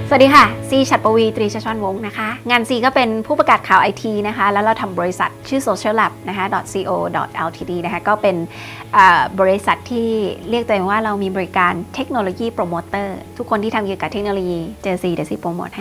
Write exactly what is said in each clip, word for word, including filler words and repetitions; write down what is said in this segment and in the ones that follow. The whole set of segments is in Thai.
สวัสดีค่ะซีฉัตรปวีตรีชชวงศ์นะคะงานซีก็เป็นผู้ประกาศข่าว ไอ ที นะคะแล้วเราทำบริษัทชื่อ social lab นะคะ .co .ltd นะคะก็เป็นบริษัทที่เรียกตัวเองว่าเรามีบริการเทคโนโลยีโปรโมเตอร์ทุกคนที่ทำเกี่ยวกับเทคโนโลยีเจอซีเดี๋ยวซีโปรโมทให้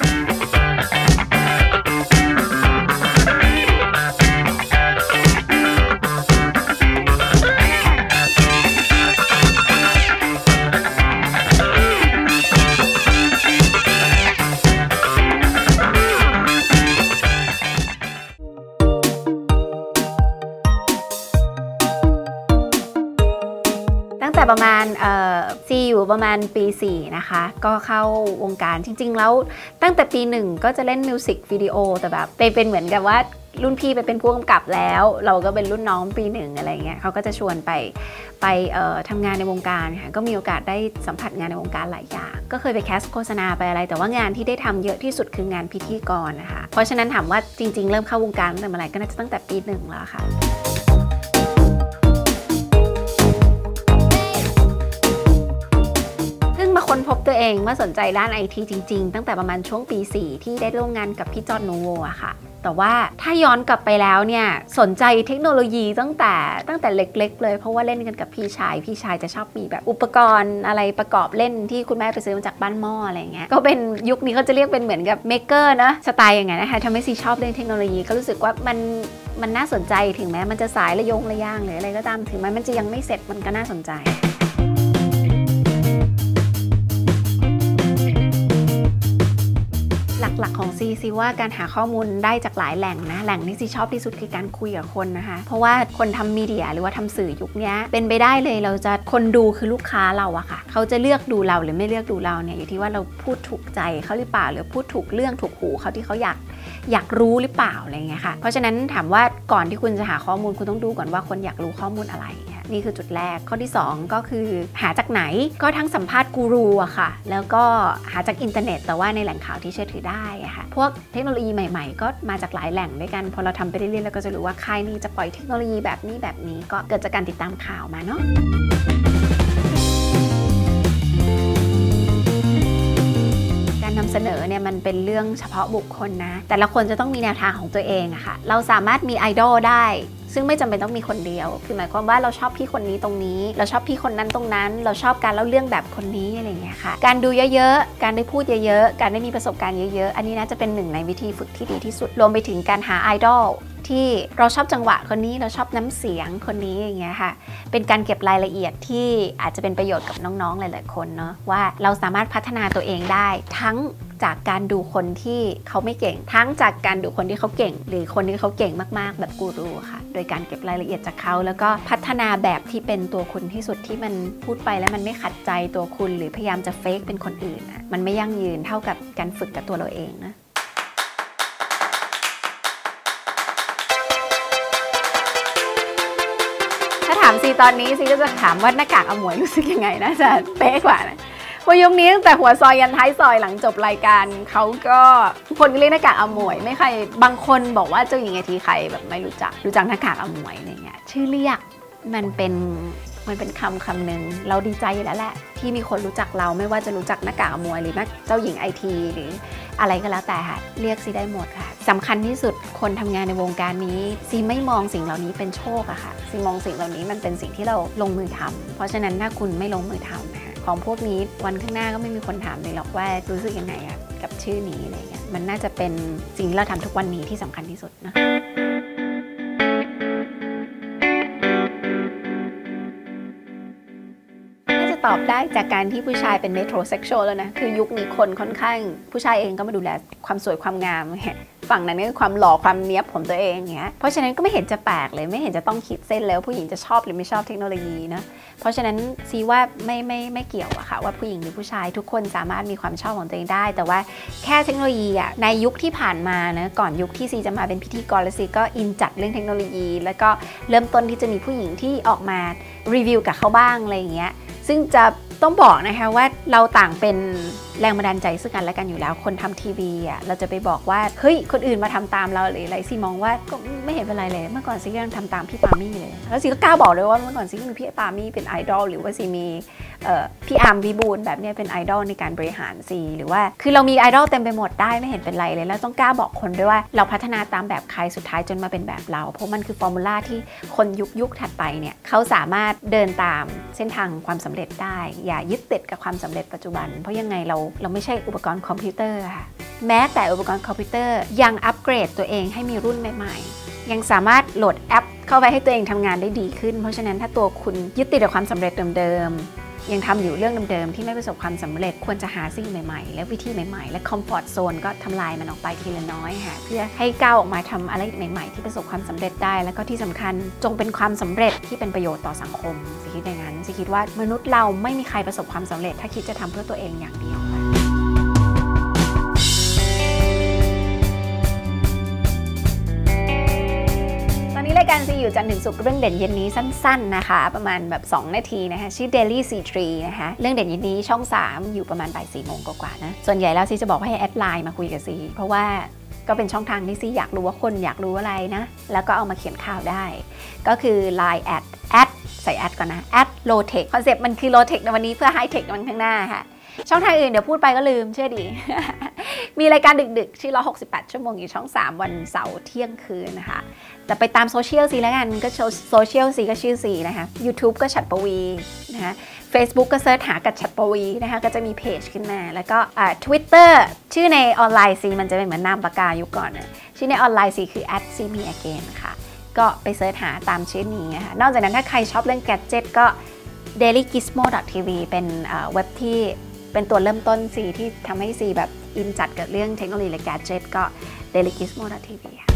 ตั้งแต่ประมาณเอ่อซีอยู่ประมาณปีสี่นะคะก็เข้าวงการจริงๆแล้วตั้งแต่ปีหนึ่งก็จะเล่นมิวสิกวิดีโอแต่แบบไปเป็นเหมือนกับว่ารุ่นพี่ไปเป็นผู้กำกับแล้วเราก็เป็นรุ่นน้องปีหนึ่งอะไรเงี้ยเขาก็จะชวนไปไปเอ่อทำงานในวงการค่ะก็มีโอกาสได้สัมผัสงานในวงการหลายอย่างก็เคยไปแคสโฆษณาไปอะไรแต่ว่างานที่ได้ทำเยอะที่สุดคืองานพิธีกรนะคะเพราะฉะนั้นถามว่าจริงๆเริ่มเข้าวงการตั้งแต่เมื่อไหร่ก็น่าจะตั้งแต่ปีหนึ่งแล้วค่ะมาค้นพบตัวเองว่าสนใจด้าน ไอ ที จริงๆตั้งแต่ประมาณช่วงปีสี่ที่ได้ร่วมงานกับพี่จอห์นโนโวอะค่ะแต่ว่าถ้าย้อนกลับไปแล้วเนี่ยสนใจเทคโนโลยีตั้งแต่ตั้งแต่เล็กๆเลยเพราะว่าเล่นกันกับพี่ชายพี่ชายจะชอบมีแบบอุปกรณ์อะไรประกอบเล่นที่คุณแม่ไปซื้อมาจากบ้านหม้ออะไรเงี้ยก็เป็นยุคนี้เขาจะเรียกเป็นเหมือนกับเมคเกอร์นะสไตล์อย่างไงนะคะทำให้ซีชอบเล่นเทคโนโลยีก็รู้สึกว่ามันมันน่าสนใจถึงแม้มันจะสายระยงระย่างหรืออะไรก็ตามถึงแม้มันจะยังไม่เสร็จมันก็น่าสนใจหลักๆของซีซีว่าการหาข้อมูลได้จากหลายแหล่งนะแหล่งที่ซีชอบที่สุดคือการคุยกับคนนะคะเพราะว่าคนทำมีเดียหรือว่าทำสื่อยุคนี้เป็นไปได้เลยเราจะคนดูคือลูกค้าเราอะค่ะเขาจะเลือกดูเราหรือไม่เลือกดูเราเนี่ยอยู่ที่ว่าเราพูดถูกใจเขาหรือเปล่าหรือพูดถูกเรื่องถูกหูเขาที่เขาอยากอยากรู้หรือเปล่าอะไรเงี้ยค่ะเพราะฉะนั้นถามว่าก่อนที่คุณจะหาข้อมูลคุณต้องดูก่อนว่าคนอยากรู้ข้อมูลอะไรนี่คือจุดแรกข้อที่สองก็คือหาจากไหนก็ทั้งสัมภาษณ์กูรูอะค่ะแล้วก็หาจากอินเทอร์เน็ตแต่ว่าในแหล่งข่าวที่เชื่อถือได้อะค่ะพวกเทคโนโลยีใหม่ๆก็มาจากหลายแหล่งด้วยกันพอเราทำไปเรื่อยๆเราก็จะรู้ว่าค่ายนี้จะปล่อยเทคโนโลยีแบบนี้แบบนี้ก็เกิดจากการติดตามข่าวมาเนาะนำเสนอเนี่ยมันเป็นเรื่องเฉพาะบุคคลนะแต่ละคนจะต้องมีแนวทางของตัวเองอะค่ะเราสามารถมีไอดอลได้ซึ่งไม่จำเป็นต้องมีคนเดียวคือหมายความว่าเราชอบพี่คนนี้ตรงนี้เราชอบพี่คนนั้นตรงนั้นเราชอบการเล่าเรื่องแบบคนนี้อะไรอย่างเงี้ยค่ะการดูเยอะๆการได้พูดเยอะๆการได้มีประสบการณ์เยอะๆอันนี้น่าจะเป็นหนึ่งในวิธีฝึกที่ดีที่สุดรวมไปถึงการหาไอดอลที่เราชอบจังหวะคนนี้เราชอบน้ำเสียงคนนี้อย่างเงี้ยค่ะเป็นการเก็บรายละเอียดที่อาจจะเป็นประโยชน์กับน้องๆหลายๆคนเนาะว่าเราสามารถพัฒนาตัวเองได้ทั้งจากการดูคนที่เขาไม่เก่งทั้งจากการดูคนที่เขาเก่งหรือคนที่เขาเก่งมากๆแบบกูรูค่ะโดยการเก็บรายละเอียดจากเขาแล้วก็พัฒนาแบบที่เป็นตัวคุณที่สุดที่มันพูดไปแล้วมันไม่ขัดใจตัวคุณหรือพยายามจะเฟกเป็นคนอื่นอ่ะมันไม่ยั่งยืนเท่ากับการฝึกกับตัวเราเองนะถ้าถามซีตอนนี้ซีก็จะถามว่าหน้ากากอมวยรู้สึกยังไงนะจะเป๊ะกว่านะพอยุคนี้ตั้งแต่หัวซอยยันท้ายซอยหลังจบรายการเขาก็คนก็เรียกหน้ากากอมวยไม่ใครบางคนบอกว่าเจ้าหญิงไอทีใครแบบไม่รู้จักรู้จักหน้ากากอมวยอะไรเงี้ยชื่อเรียกมันเป็นมันเป็นคำคำหนึ่งเราดีใจอยู่แล้วแหละที่มีคนรู้จักเราไม่ว่าจะรู้จักหน้ากากอมวยหรือเจ้าหญิงไอทีหรืออะไรก็แล้วแต่ค่ะเรียกซีได้หมดค่ะสำคัญที่สุดคนทำงานในวงการนี้ซีไม่มองสิ่งเหล่านี้เป็นโชคอะค่ะซีมองสิ่งเหล่านี้มันเป็นสิ่งที่เราลงมือทำเพราะฉะนั้นถ้าคุณไม่ลงมือทำนะคะของพวกนี้วันข้างหน้าก็ไม่มีคนถามเลยหรอกว่ารู้สึกยังไงอะกับชื่อนี้อะไรเงี้ยมันน่าจะเป็นสิ่งที่เราทำทุกวันนี้ที่สำคัญที่สุดนะตอบได้จากการที่ผู้ชายเป็นเมโทรเซ็กชวลแล้วนะคือยุคนี้คนค่อนข้างผู้ชายเองก็มาดูแลความสวยความงามฝั่งนั้นก็คือความหล่อความเนี้ยบของตัวเองอย่างเงี้ยเพราะฉะนั้นก็ไม่เห็นจะแปลกเลยไม่เห็นจะต้องขีดเส้นแล้วผู้หญิงจะชอบหรือไม่ชอบเทคโนโลยีนะเพราะฉะนั้นซีว่าไม่ไม่ไม่เกี่ยวอะค่ะว่าผู้หญิงหรือผู้ชายทุกคนสามารถมีความชอบของตัวเองได้แต่ว่าแค่เทคโนโลยีอะในยุคที่ผ่านมานะก่อนยุคที่ซีจะมาเป็นพิธีกรแล้วซีก็อินจัดเรื่องเทคโนโลยีแล้วก็เริ่มต้นที่จะมีผู้หญิงที่ออกมารีวิวกับเขาบ้างอะไรอย่างเงี้ยซึ่งจะต้องบอกนะคะว่าเราต่างเป็นแรงบันดาลใจซึ่งกันและกันอยู่แล้วคนทำทีวีอ่ะเราจะไปบอกว่าเฮ้ยคนอื่นมาทำตามเราหรืออะไรซีมองว่าก็ไม่เห็นเป็นไรเลยเมื่อก่อนซีก็ยังทำตามพี่ปามี่เลยแล้วซีก็กล้าบอกเลยว่าเมื่อก่อนซีมีพี่ปามี่เป็นไอดอลหรือว่าซีมีพี่อาร์มวิบูลย์แบบนี้เป็นไอดอลในการบริหารซีหรือว่าคือเรามีไอดอลเต็มไปหมดได้ไม่เห็นเป็นไรเลยแล้วต้องกล้าบอกคนด้วยว่าเราพัฒนาตามแบบใครสุดท้ายจนมาเป็นแบบเราเพราะมันคือฟอร์มูลาที่คนยุคยุคถัดไปเนี่ยเขาสามารถเดินตามเส้นทางความสำเร็จได้อย่ายึดติดกับความสำเร็จปัจจุบันเพราะยังไงเราเราไม่ใช่อุปกรณ์คอมพิวเตอร์ค่ะแม้แต่อุปกรณ์คอมพิวเตอร์ยังอัปเกรดตัวเองให้มีรุ่นใหม่ๆยังสามารถโหลดแอปเข้าไปให้ตัวเองทำงานได้ดีขึ้นเพราะฉะนั้นถ้าตัวคุณยึดติดกับความสำเร็จเดิมๆยังทำอยู่เรื่องเดิมๆที่ไม่ประสบความสำเร็จควรจะหาสิ่งใหม่ๆและวิธีใหม่ๆและคอมฟอร์ตโซนก็ทำลายมันออกไปทีละน้อยค่ะเพื่อให้ก้าวออกมาทำอะไรใหม่ๆที่ประสบความสำเร็จได้แล้วก็ที่สำคัญจงเป็นความสำเร็จที่เป็นประโยชน์ต่อสังคมสิคิดอย่างนั้นสิคิดว่ามนุษย์เราไม่มีใครประสบความสำเร็จถ้าคิดจะทำเพื่อตัวเองอย่างเดียวรายการซีอยู่จันทร์ถึงศุกร์เรื่องเด่นเย็นนี้สั้นๆนะคะประมาณแบบสองนาทีนะคะชื่อ Daily ซี ทรี นะคะเรื่องเด่นเย็นนี้ช่องสามอยู่ประมาณบ่ายสี่โมงกว่าๆนะส่วนใหญ่แล้วซีจะบอกให้แอดไลน์มาคุยกับซีเพราะว่าก็เป็นช่องทางที่ซีอยากรู้ว่าคนอยากรู้อะไรนะแล้วก็เอามาเขียนข่าวได้ก็คือ ไลน์ แอด แอดใส่แอดก่อนนะ แอด โลเทค คอนเซ็ปต์มันคือ โลเทค ในวันนี้เพื่อไฮเทคในวันข้างหน้าค่ะช่องทางอื่นเดี๋ยวพูดไปก็ลืมเชื่อดี มีรายการดึกๆชื่อหนึ่งร้อยหกสิบแปดชั่วโมงอยู่ช่องสามวันเสาร์เที่ยงคืนนะคะแต่ไปตามโซเชียลซีแล้วกันก็โซเชียลซีก็ชื่อซีนะคะ YouTube ก็ฉัตรปวีนะคะ Facebook ก็เซิร์ชหากับฉัตรปวีนะคะก็จะมีเพจขึ้นมาแล้วก็อ่า Twitter ชื่อในออนไลน์ซีมันจะเป็นเหมือนนามปากกายุคก่อนนะชื่อในออนไลน์ซีคือ แอท ซี มี อเกน ค่ะก็ไปเซิร์ชหาตามชื่อนี้นะคะนอกจากนั้นถ้าใครชอบเรื่องแกดเจ็ตก็ เดลี่กิสโม ดอท ที วี เป็นเว็บที่เป็นตัวเริ่มต้นซีที่ทำให้ซีแบบอินจัดกับเรื่องเทคโนโลยีและแกดเจ็ตก็ เดลี่กิสโม ดอท ที วี ค่ะ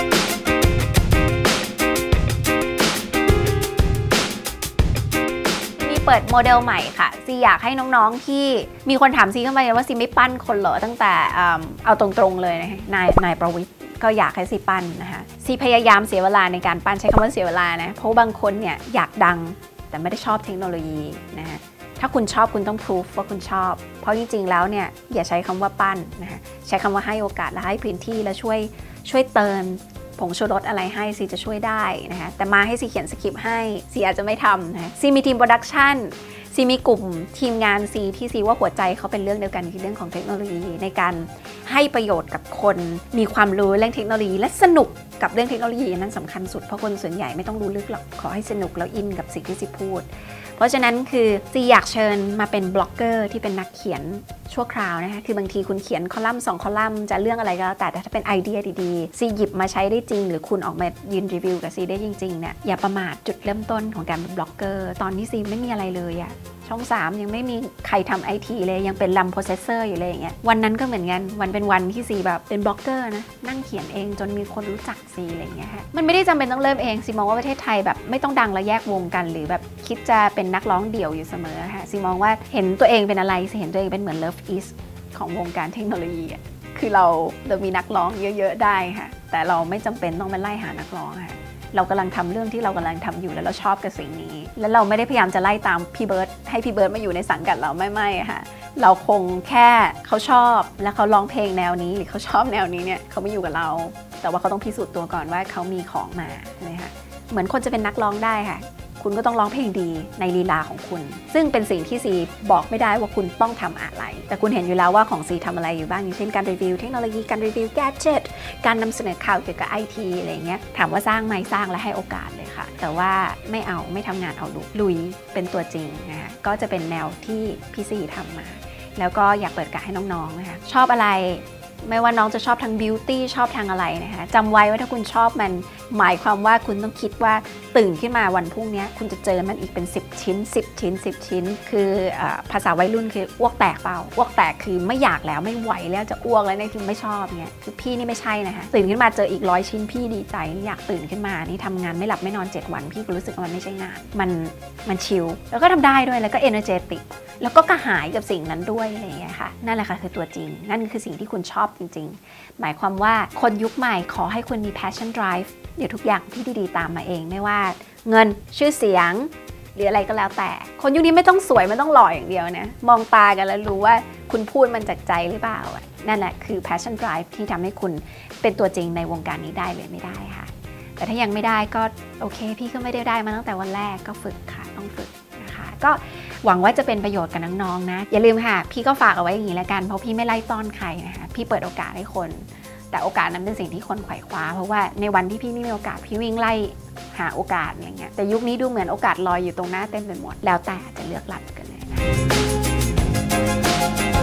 มีเปิดโมเดลใหม่ค่ะซีอยากให้น้องๆที่มีคนถามซีเข้ามาว่าซีไม่ปั้นคนเหรอตั้งแต่เอาตรงๆเลยนะนายนายประวิตรก็อยากให้ซีปั้นนะคะซีพยายามเสียเวลาในการปั้นใช้คำว่าเสียเวลานะเพราะบางคนเนี่ยอยากดังแต่ไม่ได้ชอบเทคโนโลยีนะฮะถ้าคุณชอบคุณต้องพิสูจว่าคุณชอบเพราะจริงๆแล้วเนี่ยอย่าใช้คำว่าปั้นนะฮะใช้คำว่าให้โอกาสและให้พื้นที่และช่วยช่วยเติมผงชูรสอะไรให้ซีจะช่วยได้นะฮะแต่มาให้ซีเขียนสคริปต์ให้ซีอาจจะไม่ทำนะซีมีทีมโปรดักชั่นซีมีกลุ่มทีมงานซีที่ซีว่าหัวใจเขาเป็นเรื่องเดียวกันคือเรื่องของเทคโนโลยีในการให้ประโยชน์กับคนมีความรู้เรื่องเทคโนโลยีและสนุกกับเรื่องเทคโนโลยีนั้นสำคัญสุดเพราะคนส่วนใหญ่ไม่ต้องรู้ลึกหรอกขอให้สนุกแล้วอินกับสิ่งที่ซีพูดเพราะฉะนั้นคือซีอยากเชิญมาเป็นบล็อกเกอร์ที่เป็นนักเขียนชั่วคราวนะคะคือบางทีคุณเขียนคอลัมน์สองคอลัมน์จะเรื่องอะไรก็แล้วแต่แต่ถ้าเป็นไอเดียดีๆซีหยิบมาใช้ได้จริงหรือคุณออกมายืนรีวิวกับซีได้จริงๆเนี่ยอย่าประมาทจุดเริ่มต้นของการเป็นบล็อกเกอร์ตอนนี้ซีไม่มีอะไรเลยอะช่องสามยังไม่มีใครทำไอทีเลยยังเป็นลัมโปรเซสเซอร์อยู่เลยอย่างเงี้ยวันนั้นก็เหมือนกันวันเป็นวันที่ซีแบบเป็นบล็อกเกอร์นะนั่งเขียนเองจนมีคนรู้จักซีอะไรอย่างเงี้ยฮะมันไม่ได้จำเป็นต้องเริ่มเองซีมองว่าประเทศไทยแบบไม่ต้องดังแล้วแยกวงกันหรือแบบคิดจะเป็นนักร้องเดี่ยวอยู่เสมอฮะซีมองว่าเห็นตัวเองเป็นอะไรซีเห็นตัวเองเป็นเหมือน Love Is ของวงการเทคโนโลยีอ่ะคือเราเรามีนักร้องเยอะๆได้ค่ะแต่เราไม่จำเป็นต้องไปไล่หานักร้องค่ะเรากำลังทำเรื่องที่เรากำลังทำอยู่แล้วเราชอบกับสิ่งนี้แล้วเราไม่ได้พยายามจะไล่ตามพี่เบิร์ดให้พี่เบิร์ดมาอยู่ในสังกัดเราไม่ไม่ค่ะเราคงแค่เขาชอบแล้วเขาร้องเพลงแนวนี้หรือเขาชอบแนวนี้เนี่ยเขาไม่อยู่กับเราแต่ว่าเขาต้องพิสูจน์ตัวก่อนว่าเขามีของมานะคะเหมือนคนจะเป็นนักร้องได้ค่ะคุณก็ต้องร้องเพลงดีในลีลาของคุณซึ่งเป็นสิ่งที่ซีบอกไม่ได้ว่าคุณต้องทำอะไรแต่คุณเห็นอยู่แล้วว่าของซีทำอะไรอยู่บ้างอย่างเช่นการรีวิวเทคโนโลยีการรีวิวแกดเจ็ตการนำเสนอข่าวเกี่ยวกับไอทีอะไรเงี้ยถามว่าสร้างไหมสร้างและให้โอกาสเลยค่ะแต่ว่าไม่เอาไม่ทำงานเอาลุลุยเป็นตัวจริงนะคะก็จะเป็นแนวที่พี่ซีทำมาแล้วก็อยากเปิดโอกาสให้น้องๆนะคะชอบอะไรไม่ว่าน้องจะชอบทางบิวตี้ชอบทางอะไรนะคะจำไว้ว่าถ้าคุณชอบมันหมายความว่าคุณต้องคิดว่าตื่นขึ้นมาวันพรุ่งนี้คุณจะเจอมันอีกเป็นสิบชิ้นสิบชิ้นสิบชิ้นคือภาษาวัยรุ่นคืออ้วกแตกเปล่าอ้วกแตกคือไม่อยากแล้วไม่ไหวแล้วจะอ้วกแล้วนี่คือไม่ชอบเงี้ยคือพี่นี่ไม่ใช่นะคะตื่นขึ้นมาเจออีกร้อยชิ้นพี่ดีใจอยากตื่นขึ้นมานี่ทำงานไม่หลับไม่นอนเจ็ดวันพี่ก็รู้สึกว่ามันไม่ใช่งานมันมันชิลแล้วก็ทำได้ด้วยแล้วก็เอเนอร์เจติกแล้วก็กระหายกับสิ่งนั้นด้วยอะไรอย่างเงี้ยค่ะนั่นแหละค่ะคือตัวจริงนั่นคือสิ่งที่คุณชอบจริงๆหมายความว่าคนยุคใหม่ขอให้คุณมี passion drive เดี๋ยวทุกอย่างที่ดีๆตามมาเองไม่ว่าเงินชื่อเสียงหรืออะไรก็แล้วแต่คนยุคนี้ไม่ต้องสวยไม่ต้องหล่ออย่างเดียวนะมองตากันแล้วรู้ว่าคุณพูดมันจากใจหรือเปล่านั่นแหละคือ passion drive ที่ทำให้คุณเป็นตัวจริงในวงการนี้ได้เลยไม่ได้ค่ะแต่ถ้ายังไม่ได้ก็โอเคพี่ก็ไม่ได้ได้มาตั้งแต่วันแรกก็ฝึกค่ะต้องฝึกนะคะก็หวังว่าจะเป็นประโยชน์กับน้องๆนะอย่าลืมค่ะพี่ก็ฝากเอาไว้อย่างนี้แล้วกันเพราะพี่ไม่ไล่ต้อนใครนะคะพี่เปิดโอกาสให้คนแต่โอกาสนั้นเป็นสิ่งที่คนไขว่คว้าเพราะว่าในวันที่พี่ไม่มีโอกาสพี่วิ่งไล่หาโอกาสอย่างเงี้ยแต่ยุคนี้ดูเหมือนโอกาสลอยอยู่ตรงหน้าเต็มไปหมดแล้วแต่จะเลือกรับกันเลยนะ